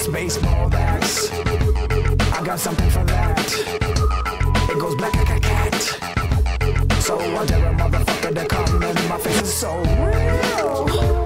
bats, baseball bats. I got something for that. It goes black like a cat. So I dare a motherfucker to come and my face is so real.